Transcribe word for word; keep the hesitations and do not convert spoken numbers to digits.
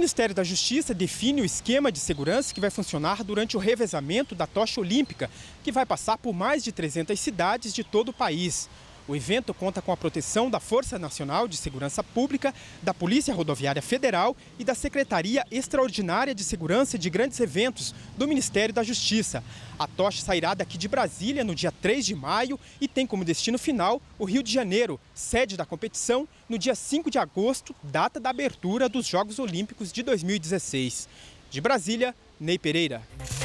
Ministério da Justiça define o esquema de segurança que vai funcionar durante o revezamento da tocha olímpica, que vai passar por mais de trezentas cidades de todo o país. O evento conta com a proteção da Força Nacional de Segurança Pública, da Polícia Rodoviária Federal e da Secretaria Extraordinária de Segurança de Grandes Eventos do Ministério da Justiça. A tocha sairá daqui de Brasília no dia três de maio e tem como destino final o Rio de Janeiro, sede da competição, no dia cinco de agosto, data da abertura dos Jogos Olímpicos de dois mil e dezesseis. De Brasília, Ney Pereira.